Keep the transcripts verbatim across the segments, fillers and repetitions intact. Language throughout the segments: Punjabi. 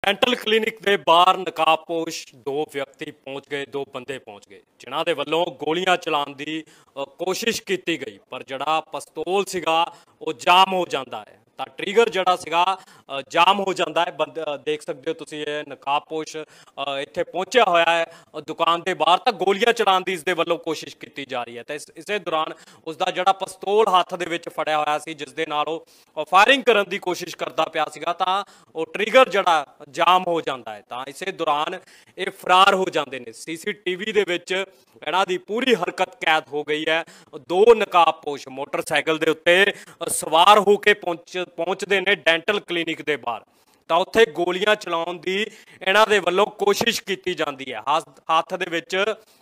डेंटल क्लिनिक के बाहर नकाबपोश दो व्यक्ति पहुंच गए दो बंदे पहुंच गए जिन्हां दे वल्लों गोलियां चलाउण दी कोशिश की गई पर जड़ा पिस्तौल सीगा वो जाम हो जाता है ਤਾਂ ट्रिगर ਜਿਹੜਾ ਸੀਗਾ ਜਾਮ ਹੋ ਜਾਂਦਾ ਹੈ ਬੰਦ ਦੇਖ ਸਕਦੇ ਹੋ ਤੁਸੀਂ ਇਹ ਨਕਾਬਪੋਸ਼ ਇੱਥੇ ਪਹੁੰਚਿਆ ਹੋਇਆ ਹੈ ਦੁਕਾਨ ਦੇ ਬਾਹਰ ਤਾਂ ਗੋਲੀਆਂ ਚਲਾਉਣ ਦੀ ਇਸ ਦੇ ਵੱਲੋਂ ਕੋਸ਼ਿਸ਼ ਕੀਤੀ ਜਾ ਰਹੀ ਹੈ ਤਾਂ ਇਸੇ ਦੌਰਾਨ ਉਸ ਦਾ ਜਿਹੜਾ ਪਿਸਤੌਲ ਹੱਥ ਦੇ ਵਿੱਚ ਫੜਿਆ ਹੋਇਆ ਸੀ ਜਿਸ ਦੇ ਨਾਲ ਉਹ ਫਾਇਰਿੰਗ ਕਰਨ ਦੀ ਕੋਸ਼ਿਸ਼ ਕਰਦਾ ਪਿਆ ਸੀਗਾ ਤਾਂ ਉਹ ਟ੍ਰਿਗਰ ਜਿਹੜਾ ਜਾਮ ਹੋ ਜਾਂਦਾ ਹੈ ਤਾਂ ਇਸੇ ਦੌਰਾਨ ਇਹ ਫਰਾਰ ਹੋ ਜਾਂਦੇ ਨੇ ਸੀਸੀਟੀਵੀ ਦੇ ਵਿੱਚ ਇਹਨਾਂ ਦੀ ਪੂਰੀ ਹਰਕਤ ਕੈਦ ਹੋ ਗਈ ਹੈ ਦੋ ਨਕਾਬਪੋਸ਼ ਮੋਟਰਸਾਈਕਲ ਦੇ ਉੱਤੇ ਸਵਾਰ ਹੋ ਕੇ ਪਹੁੰਚ ਪਹੁੰਚਦੇ ਨੇ ਡੈਂਟਲ ਕਲੀਨਿਕ ਦੇ ਬਾਹਰ ਤਾਂ ਉੱਥੇ ਗੋਲੀਆਂ ਚਲਾਉਣ ਦੀ ਇਹਨਾਂ ਦੇ ਵੱਲੋਂ ਕੋਸ਼ਿਸ਼ ਕੀਤੀ ਜਾਂਦੀ ਹੈ ਹੱਥ ਦੇ ਵਿੱਚ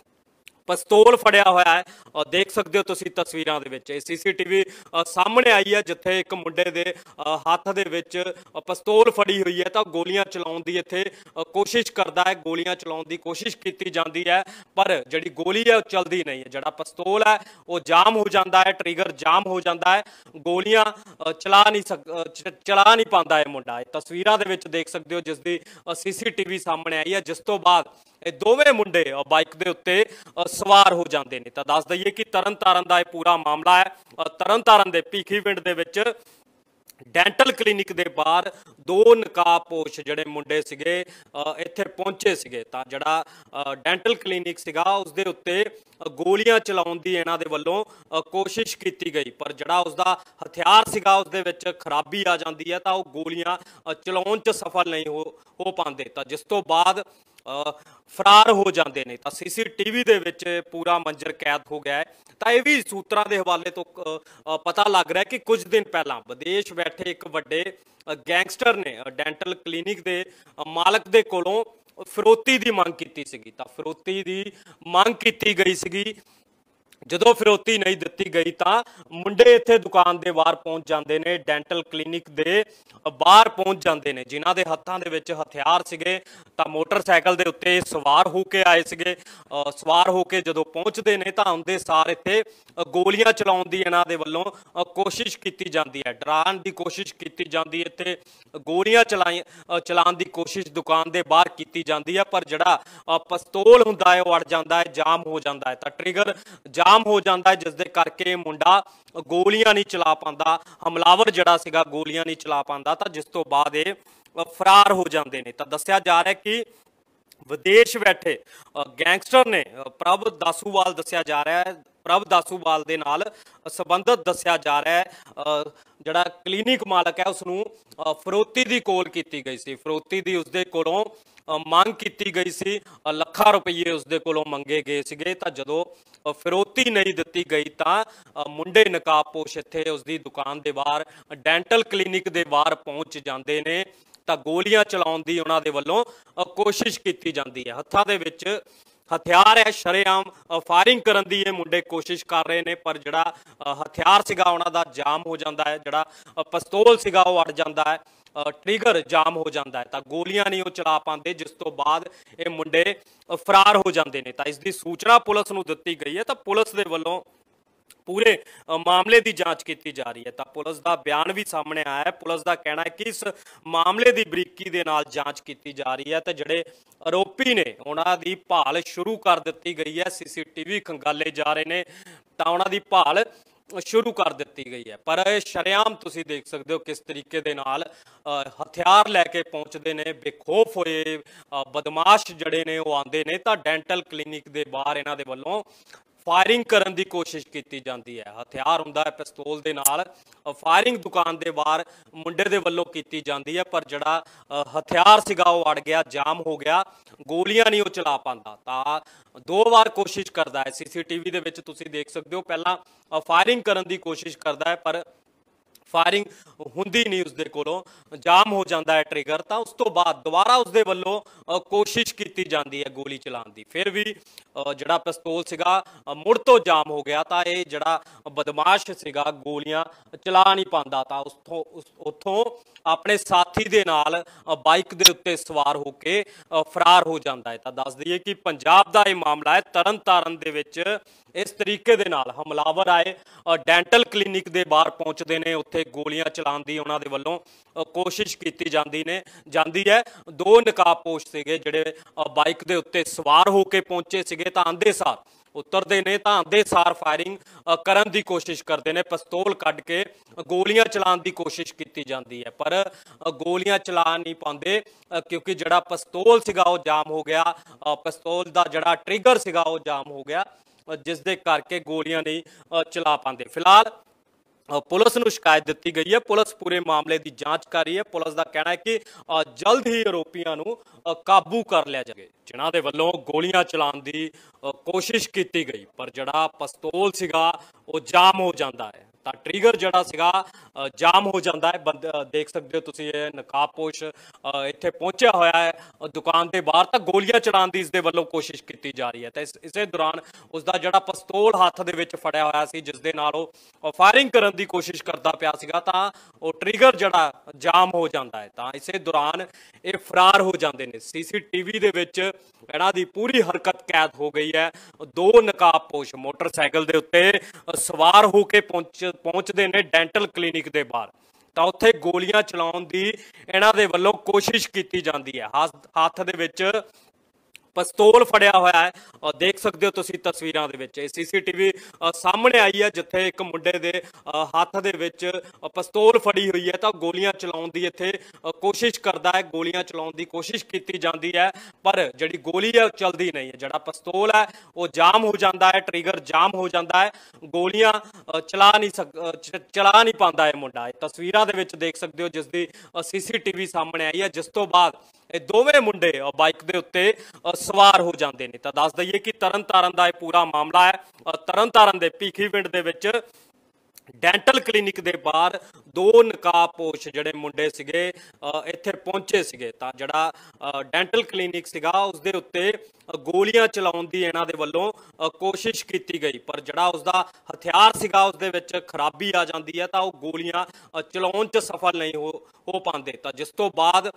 पिस्तौल फड़िया होया है और देख सकते हो तुसीं तस्वीरां दे विच सीसीटीवी सामने आई है जिथे एक मुंडे दे हत्थ दे विच पिस्तौल फड़ी हुई है तो गोलियां चलाउण दी इत्थे कोशिश करदा है गोलियां चलाउण दी कोशिश की जाती है पर जिहड़ी गोली है चलती नहीं है जिहड़ा पिस्तौल है वो जाम हो जाता है ट्रिगर जाम हो जाता है गोलियां चला नहीं सक चला नहीं पाता है मुंडा तस्वीरां दे विच देख सकते हो जिसकी सीसीटीवी सामने आई है जिस तो बाद ਇਹ ਦੋਵੇਂ ਮੁੰਡੇ ਬਾਈਕ ਦੇ ਉੱਤੇ ਸਵਾਰ ਹੋ ਜਾਂਦੇ ਨੇ ਤਾਂ ਦੱਸ ਦਈਏ ਕਿ ਤਰਨਤਾਰਨ ਦਾ ਇਹ ਪੂਰਾ ਮਾਮਲਾ ਹੈ ਤਰਨਤਾਰਨ ਦੇ ਭੀਖੀਵਿੰਡ ਦੇ ਵਿੱਚ ਡੈਂਟਲ ਕਲੀਨਿਕ ਦੇ ਬਾਹਰ ਦੋ ਨਕਾਬਪੋਸ਼ ਜਿਹੜੇ ਮੁੰਡੇ ਸੀਗੇ ਇੱਥੇ ਪਹੁੰਚੇ ਸੀਗੇ ਤਾਂ ਜਿਹੜਾ ਡੈਂਟਲ ਕਲੀਨਿਕ ਸੀਗਾ ਉਸ ਦੇ ਉੱਤੇ ਗੋਲੀਆਂ ਚਲਾਉਣ ਦੀ ਇਹਨਾਂ ਦੇ ਵੱਲੋਂ ਕੋਸ਼ਿਸ਼ ਕੀਤੀ ਗਈ ਪਰ ਜਿਹੜਾ ਉਸਦਾ ਹਥਿਆਰ ਸੀਗਾ ਉਸ ਦੇ ਵਿੱਚ ਖਰਾਬੀ ਆ ਜਾਂਦੀ ਹੈ ਤਾਂ ਉਹ ਗੋਲੀਆਂ ਚਲਾਉਣ 'ਚ ਸਫਲ ਨਹੀਂ ਹੋ ਹੋ ਪਾਉਂਦੇ ਤਾਂ ਜਿਸ ਤੋਂ ਬਾਅਦ ਫਰਾਰ ਹੋ ਜਾਂਦੇ ਨੇ ਤਾਂ ਸੀਸੀਟੀਵੀ ਦੇ ਵਿੱਚ ਪੂਰਾ ਮੰਜ਼ਰ ਕੈਦ ਹੋ ਗਿਆ ਹੈ ਤਾਂ ਇਹ ਵੀ ਸੂਤਰਾਂ ਦੇ ਹਵਾਲੇ ਤੋਂ ਪਤਾ ਲੱਗ ਰਿਹਾ ਕਿ ਕੁਝ ਦਿਨ ਪਹਿਲਾਂ ਵਿਦੇਸ਼ ਬੈਠੇ ਇੱਕ ਵੱਡੇ ਗੈਂਗਸਟਰ ਨੇ ਡੈਂਟਲ ਕਲੀਨਿਕ ਦੇ ਮਾਲਕ ਦੇ ਕੋਲੋਂ ਫਿਰੌਤੀ ਦੀ ਮੰਗ ਕੀਤੀ ਸੀਗੀ ਤਾਂ ਫਿਰੌਤੀ ਦੀ ਮੰਗ ਕੀਤੀ ਗਈ ਸੀਗੀ ਜਦੋਂ ਫਿਰੌਤੀ ਨਹੀਂ ਦਿੱਤੀ ਗਈ ਤਾਂ ਮੁੰਡੇ ਇੱਥੇ ਦੁਕਾਨ ਦੇ ਬਾਹਰ ਪਹੁੰਚ ਜਾਂਦੇ ਨੇ ਡੈਂਟਲ ਕਲੀਨਿਕ ਦੇ ਬਾਹਰ ਪਹੁੰਚ ਜਾਂਦੇ ਨੇ ਜਿਨ੍ਹਾਂ ਦੇ ਹੱਥਾਂ ਦੇ ਵਿੱਚ ਹਥਿਆਰ ਸੀਗੇ ਤਾਂ ਮੋਟਰਸਾਈਕਲ ਦੇ ਉੱਤੇ ਸਵਾਰ ਹੋ ਕੇ ਆਏ ਸੀਗੇ ਸਵਾਰ ਹੋ ਕੇ ਜਦੋਂ ਪਹੁੰਚਦੇ ਨੇ ਤਾਂ ਆਉਂਦੇ ਸਾਰ ਇੱਥੇ ਗੋਲੀਆਂ ਚਲਾਉਣ ਦੀ ਇਹਨਾਂ ਦੇ ਵੱਲੋਂ ਕੋਸ਼ਿਸ਼ ਕੀਤੀ ਜਾਂਦੀ ਹੈ ਡਰਾਉਣ ਦੀ ਕੋਸ਼ਿਸ਼ ਕੀਤੀ ਜਾਂਦੀ ਹੈ ਇੱਥੇ ਗੋਲੀਆਂ ਚਲਾਈ ਚਲਾਉਣ ਦੀ ਕੋਸ਼ਿਸ਼ ਦੁਕਾਨ ਦੇ ਬਾਹਰ ਕੀਤੀ ਜਾਂਦੀ ਹੈ ਪਰ ਜਿਹੜਾ ਪਿਸਤੌਲ ਹੁੰਦਾ ਹੈ ਉਹ ਅੜ ਜਾਂਦਾ ਹੈ ਜਾਮ ਹੋ ਜਾਂਦਾ ਹੈ ਤਾਂ ਟ੍ਰਿਗਰ ਜਾਮ ਹੋ ਜਾਂਦਾ ਹੈ ਜਿਸ ਦੇ ਕਰਕੇ ਮੁੰਡਾ ਗੋਲੀਆਂ ਨਹੀਂ ਚਲਾ ਪਾਉਂਦਾ ਹਮਲਾਵਰ ਜਿਹੜਾ ਸੀਗਾ ਗੋਲੀਆਂ ਨਹੀਂ ਚਲਾ ਪਾਉਂਦਾ ਤਾਂ ਜਿਸ ਤੋਂ ਬਾਅਦ ਇਹ ਫਰਾਰ ਹੋ ਜਾਂਦੇ ਨੇ ਤਾਂ ਦੱਸਿਆ ਜਾ ਰਿਹਾ ਕਿ ਵਿਦੇਸ਼ ਬੈਠੇ ਗੈਂਗਸਟਰ ਨੇ ਪ੍ਰਭ ਦਾਸੂਵਾਲ ਦੱਸਿਆ ਜਾ ਰਿਹਾ ਹੈ ਪ੍ਰਭ ਦਾਸੂਵਾਲ ਦੇ ਨਾਲ ਸੰਬੰਧਿਤ ਦੱਸਿਆ ਜਾ ਰਿਹਾ ਹੈ ਜਿਹੜਾ ਕਲੀਨਿਕ ਮਾਲਕ ਹੈ ਉਸ ਨੂੰ ਫਿਰੌਤੀ ਦੀ ਕੋਲ ਕੀਤੀ ਗਈ ਸੀ ਫਿਰੌਤੀ ਦੀ ਉਸਦੇ ਕੋਲੋਂ ਮੰਗ ਕੀਤੀ ਗਈ ਸੀ ਲੱਖਾਂ ਰੁਪਏ ਉਸਦੇ ਕੋਲੋਂ ਮੰਗੇ ਗਏ ਸੀਗੇ ਤਾਂ ਜਦੋਂ ਫਿਰੌਤੀ ਨਹੀਂ ਦਿੱਤੀ ਗਈ ਤਾਂ ਮੁੰਡੇ ਨਕਾਬਪੋਸ਼ ਇੱਥੇ ਉਸਦੀ ਦੁਕਾਨ ਦੇ ਬਾਹਰ ਡੈਂਟਲ ਕਲੀਨਿਕ ਦੇ ਬਾਹਰ ਪਹੁੰਚ ਜਾਂਦੇ ਨੇ ਤਾਂ ਗੋਲੀਆਂ ਚਲਾਉਣ ਦੀ ਉਹਨਾਂ ਦੇ ਵੱਲੋਂ ਕੋਸ਼ਿਸ਼ ਕੀਤੀ ਜਾਂਦੀ ਹੈ ਹੱਥਾਂ ਦੇ ਵਿੱਚ ਹਥਿਆਰ ਹੈ ਸ਼ਰੇਆਮ ਫਾਇਰਿੰਗ ਕਰਨ ਦੀ ਇਹ ਮੁੰਡੇ ਕੋਸ਼ਿਸ਼ ਕਰ ਰਹੇ ਨੇ ਪਰ ਜਿਹੜਾ ਹਥਿਆਰ ਸੀਗਾ ਉਹਨਾਂ ਦਾ ਜਾਮ ਹੋ ਜਾਂਦਾ ਹੈ ਜਿਹੜਾ ਪਿਸਤੌਲ ਸੀਗਾ ਉਹ ਅੜ ਜਾਂਦਾ ਹੈ ਟ੍ਰਿਗਰ ਜਾਮ ਹੋ ਜਾਂਦਾ ਹੈ ਤਾਂ ਗੋਲੀਆਂ ਨਹੀਂ ਉਹ ਚਲਾ ਪਾਉਂਦੇ ਜਿਸ ਤੋਂ ਬਾਅਦ ਇਹ ਮੁੰਡੇ ਫਰਾਰ ਹੋ ਜਾਂਦੇ ਨੇ ਤਾਂ ਇਸ ਦੀ ਸੂਚਨਾ ਪੁਲਿਸ ਨੂੰ ਦਿੱਤੀ ਗਈ ਹੈ ਤਾਂ ਪੁਲਿਸ ਦੇ ਵੱਲੋਂ ਪੂਰੇ ਮਾਮਲੇ ਦੀ ਜਾਂਚ ਕੀਤੀ ਜਾ ਰਹੀ ਹੈ ਤਾਂ ਪੁਲਿਸ ਦਾ ਬਿਆਨ ਵੀ ਸਾਹਮਣੇ ਆਇਆ ਹੈ ਪੁਲਿਸ ਦਾ ਕਹਿਣਾ ਹੈ ਕਿ ਇਸ ਮਾਮਲੇ ਦੀ ਬਰੀਕੀ ਦੇ ਨਾਲ ਜਾਂਚ ਕੀਤੀ ਜਾ ਰਹੀ ਹੈ ਤੇ ਜਿਹੜੇ ਆਰੋਪੀ ਨੇ ਉਹਨਾਂ ਦੀ ਭਾਲ ਸ਼ੁਰੂ ਕਰ ਦਿੱਤੀ ਗਈ ਹੈ ਸੀਸੀਟੀਵੀ ਖੰਗਾਲੇ ਜਾ ਰਹੇ ਨੇ ਤਾਂ ਉਹਨਾਂ ਦੀ ਭਾਲ ਸ਼ੁਰੂ ਕਰ ਦਿੱਤੀ ਗਈ ਹੈ ਪਰ ਇਹ ਸ਼ਰੇਆਮ ਤੁਸੀਂ ਦੇਖ ਸਕਦੇ ਹੋ ਕਿਸ ਤਰੀਕੇ ਦੇ ਨਾਲ ਹਥਿਆਰ ਲੈ ਕੇ ਪਹੁੰਚਦੇ ਨੇ ਬੇਖੌਫ ਹੋਏ ਬਦਮਾਸ਼ ਜਿਹੜੇ ਨੇ ਉਹ ਆਉਂਦੇ ਨੇ ਤਾਂ ਡੈਂਟਲ ਕਲੀਨਿਕ ਦੇ ਬਾਹਰ ਇਹਨਾਂ ਦੇ ਵੱਲੋਂ ਫਾਇਰਿੰਗ ਕਰਨ ਦੀ ਕੋਸ਼ਿਸ਼ ਕੀਤੀ ਜਾਂਦੀ ਹੈ ਹਥਿਆਰ ਹੁੰਦਾ ਹੈ ਪਿਸਤੌਲ ਦੇ ਨਾਲ ਫਾਇਰਿੰਗ ਦੁਕਾਨ ਦੇ ਬਾਹਰ ਮੁੰਡੇ ਦੇ ਵੱਲੋਂ ਕੀਤੀ ਜਾਂਦੀ ਹੈ ਪਰ ਜਿਹੜਾ ਹਥਿਆਰ ਸੀਗਾ ਉਹ ਅੜ ਗਿਆ ਜਾਮ ਹੋ ਗਿਆ ਗੋਲੀਆਂ ਨਹੀਂ ਉਹ ਚਲਾ ਪਾਉਂਦਾ ਤਾਂ ਦੋ ਵਾਰ ਕੋਸ਼ਿਸ਼ ਕਰਦਾ ਹੈ ਸੀਸੀਟੀਵੀ ਦੇ ਵਿੱਚ ਤੁਸੀਂ ਦੇਖ ਸਕਦੇ ਹੋ ਪਹਿਲਾਂ ਫਾਇਰਿੰਗ ਕਰਨ ਦੀ ਕੋਸ਼ਿਸ਼ ਕਰਦਾ ਹੈ ਪਰ ਫਾਇਰਿੰਗ ਹੁੰਦੀ ਨਹੀਂ ਉਸਦੇ ਕੋਲੋਂ ਜਾਮ ਹੋ ਜਾਂਦਾ ਹੈ ਟ੍ਰਿਗਰ ਤਾਂ ਉਸ ਤੋਂ ਬਾਅਦ ਦੁਬਾਰਾ ਉਸਦੇ ਵੱਲੋਂ ਕੋਸ਼ਿਸ਼ ਕੀਤੀ ਜਾਂਦੀ ਹੈ ਗੋਲੀ ਚਲਾਉਣ ਦੀ ਫਿਰ ਵੀ ਜਿਹੜਾ ਪਿਸਤੌਲ ਸੀਗਾ ਮੁੜ ਤੋਂ ਜਾਮ ਹੋ ਗਿਆ ਤਾਂ ਇਹ ਜਿਹੜਾ ਬਦਮਾਸ਼ ਸੀਗਾ ਗੋਲੀਆਂ ਚਲਾ ਨਹੀਂ ਪਾਉਂਦਾ ਤਾਂ ਉਸਥੋਂ ਉੱਥੋਂ ਆਪਣੇ ਸਾਥੀ ਦੇ ਨਾਲ ਬਾਈਕ ਦੇ ਉੱਤੇ ਸਵਾਰ ਹੋ ਕੇ ਫਰਾਰ ਹੋ ਜਾਂਦਾ ਹੈ ਤਾਂ ਦੱਸ ਦਈਏ ਕਿ ਪੰਜਾਬ ਦਾ ਇਹ ਮਾਮਲਾ ਹੈ ਤਰਨਤਾਰਨ ਦੇ ਵਿੱਚ इस तरीके दे नाल हमलावर आए डेंटल क्लीनिक के बाहर पहुंचते हैं, उत्थे गोलियां चलाउण दी उन्हां दे वल्लों कोशिश की जाती ने जाती है। दो नकाबपोश सीगे जिहड़े बाइक के उत्ते सवार होकर पहुंचे सीगे तां आंदे सार उतरते ने तां आंदे सार फायरिंग करन दी कोशिश करते हैं, पिस्तौल कढ के गोलियां चलाउण दी कोशिश की जाती है, पर गोलियां चला नहीं पाते क्योंकि जिहड़ा पिस्तौल सीगा वो जाम हो गया, पिस्तौल दा जिहड़ा ट्रिगर सीगा वो जाम हो गया, जिस दे करके गोलियां नहीं चला पाते। फिलहाल पुलिस नूं शिकायत दी गई है, पुलिस पूरे मामले की जांच कर रही है। पुलिस का कहना है कि जल्द ही आरोपियों नूं काबू कर लिया जाए, जिन्हां दे वल्लों गोलियां चलाउण दी कोशिश की गई, पर जिहड़ा पिस्तौल सीगा वो जाम हो जाता है, तां ट्रिगर जिहड़ा सीगा जाम हो जाता है। बंद देख सकते हो तुसीं ये नकाबपोश इत्थे पहुंचा होया है दुकान के बाहर, तां गोलियां चलाउण दी इसदे वल्लों कोशिश की जा रही है। तो इस इसे दौरान उसका जिहड़ा पिस्तौल हत्थ दे विच फड़िया होया सी, जिस दे नाल वो फायरिंग करन दी कोशिश करता पिया सीगा, तां वो ट्रिगर जिहड़ा जाम हो जाता है, तां इसे दौरान ये फरार हो जाते हैं। सी सी टी वी दे विच इन्हां दी पूरी हरकत कैद हो गई है। दो नकाबपोश मोटरसाइकिल के उत्ते सवार होकर पहुंच पहुंचते हैं डेंटल क्लीनिक के बाहर, तो उत्थे गोलियां चलाउण दी इन्हां दे वल्लों कोशिश की जाती है। हत्थ दे विच पिस्तौल फड़िया होया है, और देख सकते हो तुसीं तस्वीरां दे विच सी सी टी वी सामने आई है, जिथे एक मुंडे दे हत्थ दे विच पिस्तौल फड़ी हुई है, तो गोलियां चलाउण दी इत्थे कोशिश करता है, गोलियां चलाउण दी कोशिश की जाती है, पर जिहड़ी गोली है चलती नहीं है, जिहड़ा पिस्तौल है वो जाम हो जाता है, ट्रिगर जाम हो जाता है, गोलियां चला नहीं सक चला नहीं पाता है मुंडा। तस्वीरां दे विच देख सकते हो जिसकी सी सी टी वी सामने आई है, जिस तो बाद ये दोवें मुंडे बाइक के उत्ते सवार हो जाते हैं। तो दस दईए कि तरन तारन का यह पूरा मामला है। तरन तारन के भीखी पिंड दे विच डेंटल क्लीनिक के बाहर दो नकाबपोश जिहड़े मुंडे सीगे इत्थे पहुंचे सीगे, तां जिहड़ा डेंटल क्लीनिक सीगा उस दे उत्ते गोलियां चलाउण दी इन्हां दे वल्लों कोशिश की गई, पर जिहड़ा उसका हथियार सीगा उस दे विच खराबी आ जाती है, तां वो गोलियां चलाउण च सफल नहीं हो हो पाते, तां जिस तो बाद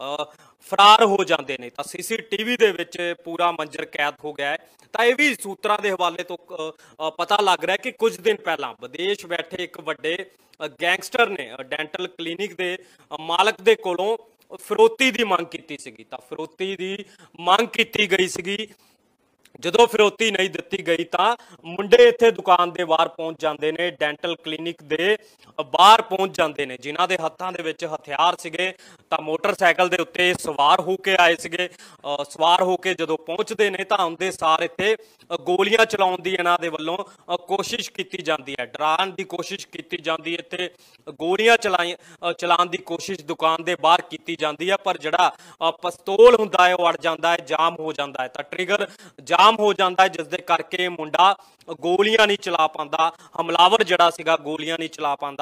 फरार हो जाते हैं। तो सी सी टी वी के पूरा मंजर कैद हो गया है। तो यह भी सूत्रों के हवाले तो पता लग रहा है कि कुछ दिन पहला विदेश बैठे एक वड्डे गैंगस्टर ने डेंटल क्लीनिक के मालक के कोलों फिरौती की मांग की सीगी, तो फिरौती की मांग की गई सीगी। ਜਦੋਂ ਫਿਰੌਤੀ नहीं ਦਿੱਤੀ गई तो मुंडे इत्थे दुकान के बाहर पहुंच जाते हैं, डेंटल क्लीनिक के बाहर पहुंच जाते हैं, जिन्हां दे हत्थां दे विच हथियार सीगे, तो मोटरसाइकिल के उत्ते सवार होके आए सीगे। सवार होके जदों पहुंचते हैं तो आउंदे सार इत्थे गोलियां चलाउण दी इन्हां दे वल्लों कोशिश की जाती है, डराउण की कोशिश की जाती है, इत्थे गोलियां चलाई चलाउण की कोशिश दुकान के बाहर की जाती है, पर जिहड़ा पिस्तौल हुंदा है वो अड़ जाता है, जाम हो जाता है, तो ट्रिगर जाम हो जाता है, जिस दे करके मुंडा गोलियां नहीं चला पाता, हमलावर जिहड़ा सीगा गोलियां नहीं चला पाता।